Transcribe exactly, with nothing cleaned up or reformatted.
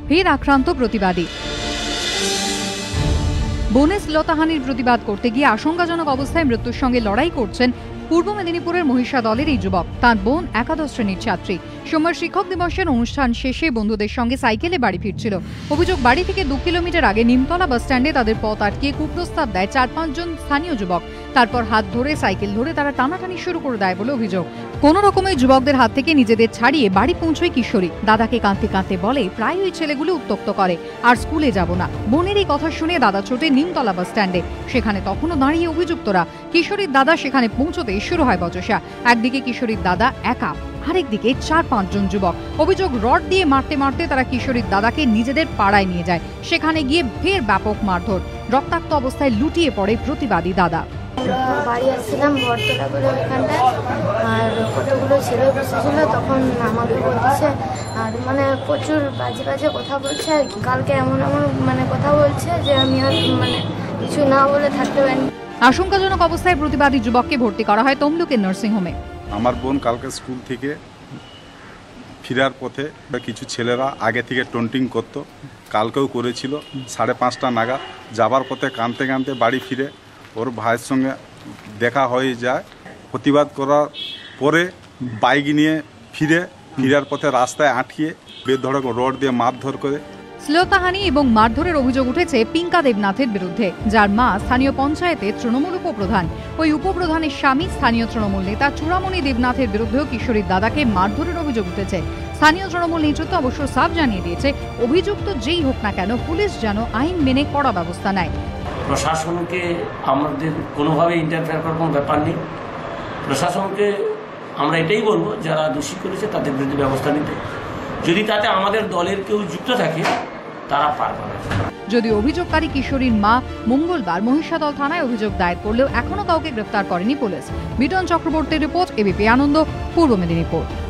ফের আক্রান্ত প্রতিবাদী। বোনের শ্লীলতাহানির প্রতিবাদ করতে গিয়ে আশঙ্কাজনক অবস্থায় মৃত্যুর সঙ্গে লড়াই করছেন পূর্ব মেদিনীপুরের মহিষা দলের এই যুবক। তার বোন একাদশ শ্রেণীর ছাত্রী। সোমবার শিক্ষক দিবসের অনুষ্ঠান শেষে বন্ধুদের সঙ্গে সাইকেলে বাড়ি ফিরছিল। অভিযোগ, বাড়ি থেকে দু কিলোমিটার আগে নিমতলা বাস স্ট্যান্ডে তাদের পথ আটকিয়ে কুপ্রস্তাব দেয় চার পাঁচজন স্থানীয় যুবক। তারপর হাত ধরে সাইকেল ধরে তারা টানাটানি শুরু করে দেয় বলে অভিযোগ। কোন রকমের যুবকদের হাত থেকে নিজেদের ছাড়িয়ে বাড়ি পৌঁছয় কিশোরী। দাদাকে কাঁদতে কাঁদতে বলে, প্রায় ওই ছেলেগুলো উত্তক্ত করে, আর স্কুলে যাব না। বোনের এই কথা শুনে দাদা ছোটে নিমতলা বাস স্ট্যান্ডে। সেখানে তখনও দাঁড়িয়ে অভিযুক্তরা। কিশোরীর দাদা সেখানে পৌঁছতে শুরু হয় বচসা। একদিকে কিশোরীর দাদা একা, আরেকদিকে চার পাঁচজন যুবক। অভিযোগ, রড দিয়ে মারতে মারতে তারা কিশোরীর দাদাকে নিজেদের পাড়ায় নিয়ে যায়। সেখানে গিয়ে ফের ব্যাপক মারধর। রক্তাক্ত অবস্থায় লুটিয়ে পড়ে প্রতিবাদী দাদা। বাড়ি আসছিলাম বটতলা করে ওইখানটায়, আর কতগুলো ছেলে বসেছিল। তখন আমাকে বলছে, আর মানে প্রচুর বাজে বাজে কথা বলছে। কালকে এমন এমন মানে কথা বলছে যে আমি আর মানে কিছু না বলে থাকতে পারিনি। আশঙ্কাজনক অবস্থায় প্রতিবাদী যুবককে ভর্তি করা হয় তমলুকের নার্সিংহোমে। আমার বোন কালকে স্কুল থেকে ফেরার পথে কিছু ছেলেরা আগে থেকে টন্টিং করত, কালকেও করেছিল। সাড়ে পাঁচটা নাগাদ যাবার পথে কাঁদতে কাঁদতে বাড়ি ফিরে ওর ভাইয়ের সঙ্গে দেখা হয়ে যায়। প্রতিবাদ করার পরে বাইক নিয়ে ফিরে ফিরার পথে রাস্তায় আটকিয়ে বেধড়ক রড দিয়ে মারধর করে। শ্লীলতাহানি এবং মারধরের অভিযোগ উঠেছে পিঙ্কা দেবনাথের বিরুদ্ধে, যার মা স্থানীয় পঞ্চায়েতের তৃণমূল উপপ্রধান। ওই উপপ্রধানের স্বামী স্থানীয় তৃণমূল নেতা চূড়ামণি দেবনাথের বিরুদ্ধেও কিশোরীর দাদাকে মারধরের অভিযোগ উঠেছে। স্থানীয় তৃণমূল নেতৃত্ব অবশ্য সাফ জানিয়ে দিয়েছে, অভিযুক্ত যেই হোক না কেন পুলিশ যেন আইন মেনে কড়া ব্যবস্থা নেয়। প্রশাসনকে আমাদের কোনোভাবে ইন্টারফেয়ার করার কোনো ব্যাপার নেই। প্রশাসনকে আমরা এটাই বলবো, যারা দোষী করেছে তাদের বিরুদ্ধে ব্যবস্থা নিতে। যদি তাতে আমাদের দলের কেউ যুক্ত থাকে তারা পারবে না। যদি অভিযোগকারী কিশোরীর মা মঙ্গলবার মহিষাদল থানায় অভিযোগ দায়ের করলেও এখনো কাউকে গ্রেফতার করেনি পুলিশ। বিটন চক্রবর্তীর রিপোর্ট, এবিপি আনন্দ, পূর্ব মেদিনীপুর।